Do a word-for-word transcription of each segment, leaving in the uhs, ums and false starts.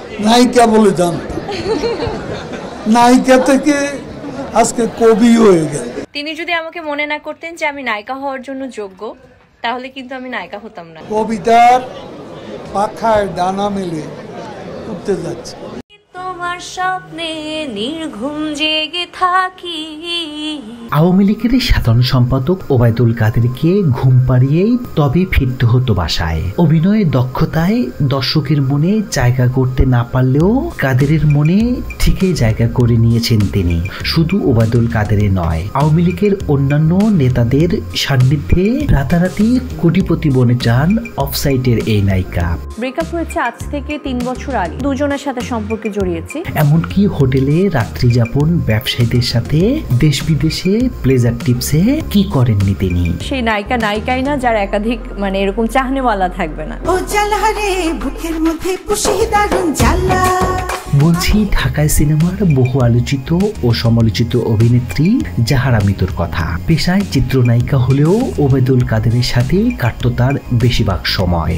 নায়িকা বলে জানতাম, নায়িকা থেকে আজকে কবি হয়ে গেল। তিনি যদি আমাকে মনে না করতেন যে আমি নায়িকা হওয়ার জন্য যোগ্য, তাহলে কিন্তু আমি নায়িকা হতাম না। কবিতার পাখায় ডানা মেলে উঠতে যাচ্ছে। তোমার স্বপ্নে নির্ঘুম জেগে থাকি। আওয়ামী লীগের সাধারণ সম্পাদক ওবায়দুল কাদেরকে ঘুম পাড়িয়েই তবে ফিরতে হতো বাসায়। অভিনয়ের দক্ষতায় দর্শকের মনে জায়গা করতে না পারলেও কাদেরের মনে ঠিকই জায়গা করে নিয়েছেন তিনি। শুধু ওবায়দুল কাদেরের নয়, আওয়ামী লীগের অন্যান্য নেতাদের সান্নিধ্যে রাতারাতি কোটিপতি বনে যান অফসাইটের এই নায়িকা। ব্রেকআপ হয়েছে আজ থেকে তিন বছর আগে, দুজনের সাথে সম্পর্কে জড়িয়েছি। এমনকি হোটেলে রাত্রি যাপন, ব্যবসায়ীদের সাথে দেশ বিদেশে প্লেজার টিপসে কি করেননি তিনি। সেই নায়িকা নায়িকাই না যার একাধিক মানে এরকম চাহনেওয়ালা থাকবে না। ও জালহারে বুকের মধ্যে পুষি দারুন জ্বালা। বলছি ঢাকায় সিনেমার বহু আলোচিত ও সমালোচিত অভিনেত্রী জাহারা মিতুর কথা। পেশায় চিত্রনায়িকা হলেও ওবায়দুল কাদেরের সাথে কাটত তার বেশিরভাগ সময়।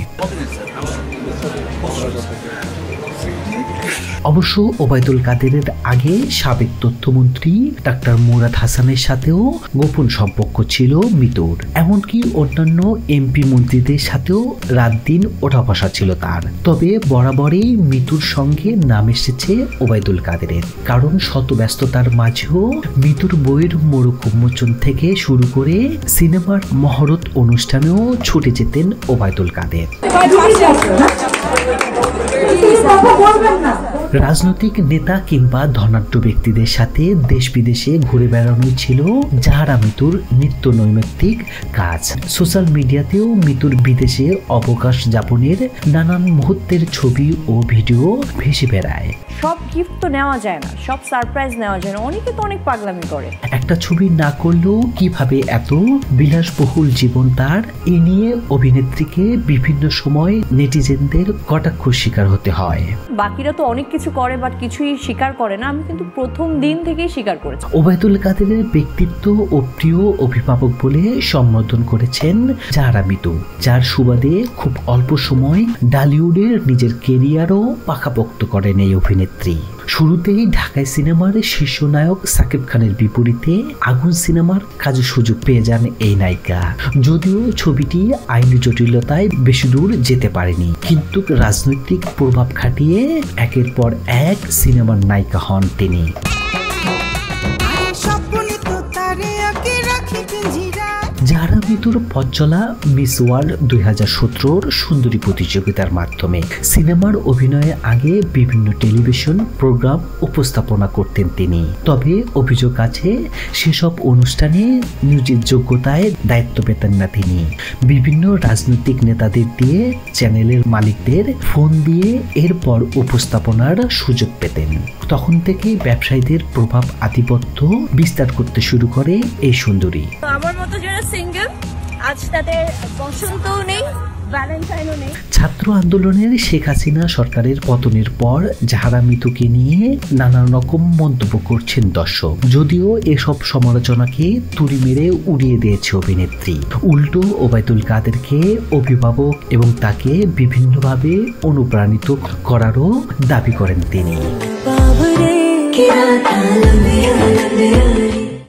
অবশ্য ওবায়দুল কাদেরের আগে সাবেক তথ্যমন্ত্রী ডাক্তার মুরাদ হাসানের সাথেও গোপন সম্পর্ক ছিল মিতুর। এমনকি অন্যান্য এমপি মন্ত্রীদের সাথেও রাত দিন ওঠা বসা ছিল তার। তবে বরাবরই মিতুর সঙ্গে নাম এসেছে ওবায়দুল কাদেরের, কারণ শত ব্যস্ততার মাঝেও মিতুর বইয়ের মোড়ক উন্মোচন থেকে শুরু করে সিনেমার মহরত অনুষ্ঠানেও ছুটে যেতেন ওবায়দুল কাদের। রাজনৈতিক নেতা কিংবা ধনাঢ্য ব্যক্তিদের সাথে দেশ বিদেশে ঘুরে বেড়ানোই ছিল জাহারা মিতুর নিত্য নৈমিত্তিক কাজ। সোশ্যাল মিডিয়াতেও মিতুর বিদেশে অবকাশ যাপনের নানান মুহূর্তের ছবি ও ভিডিও ভেসে বেড়ায়। সব গিফট তো নেওয়া যায় না, সব সারপ্রাইজ নেওয়া যায় না, অনেকে তো অনেক পাগলামি করে। একটা ছবি না করলেও কিভাবে এত বিলাসবহুল জীবন তার, এ নিয়ে অভিনেত্রীকে বিভিন্ন সময় নেটিজেনদের কটাক্ষ শিকার হতে হয়। বাকিরা তো অনেক কিছু করে বাট কিছুই স্বীকার করে না, আমি কিন্তু প্রথম দিন থেকেই স্বীকার করেছি। ওবায়দুল কাদেরের ব্যক্তিত্ব ও প্রিয় অভিভাবক বলে সম্বোধন করেছেন জাহারা মিতু, যার সুবাদে খুব অল্প সময় ডালিউডের নিজের কেরিয়ারও পাকাপোক্ত করেন এই অভিনেত্রী। শুরুতেই ঢাকায় সিনেমার শীর্ষ নায়ক সাকিব খানের বিপরীতে আগুন সিনেমার কাজের সুযোগ পেয়ে যান এই নায়িকা। যদিও ছবিটি আইনি জটিলতায় বেশি দূর যেতে পারেনি, কিন্তু রাজনৈতিক প্রভাব খাটিয়ে একের পর এক সিনেমার নায়িকা হন তিনি। জাহারা মিতুর পথ চলা মিস ওয়ার্ল্ড দুই হাজার সতেরোর সুন্দরী প্রতিযোগিতার মাধ্যমে। সিনেমার অভিনয়ের আগে বিভিন্ন টেলিভিশন প্রোগ্রাম উপস্থাপনা করতেন তিনি। তবে অভিযোগ আছে সেসব অনুষ্ঠানে নিজের যোগ্যতায় দায়িত্ব পেতেন না তিনি। বিভিন্ন রাজনৈতিক নেতাদের দিয়ে চ্যানেলের মালিকদের ফোন দিয়ে এরপর উপস্থাপনার সুযোগ পেতেন। তখন থেকেই ব্যবসায়ীদের প্রভাব আধিপত্য বিস্তার করতে শুরু করে এই সুন্দরী। আমার মতো যারা সিঙ্গেল আজ তাদের বসন্তও নেই, ভ্যালেন্টাইনও নেই। ছাত্র আন্দোলনের শেখ হাসিনা সরকারের পতনের পর জাহারা মিতুকে নিয়ে নানা রকম মন্তব্য করছেন দর্শক। যদিও এসব সমালোচনাকে তুড়ি মেরে উড়িয়ে দিয়েছে অভিনেত্রী। উল্টো ওবায়দুল কাদেরকে অভিভাবক এবং তাকে বিভিন্নভাবে অনুপ্রাণিত করারও দাবি করেন তিনি।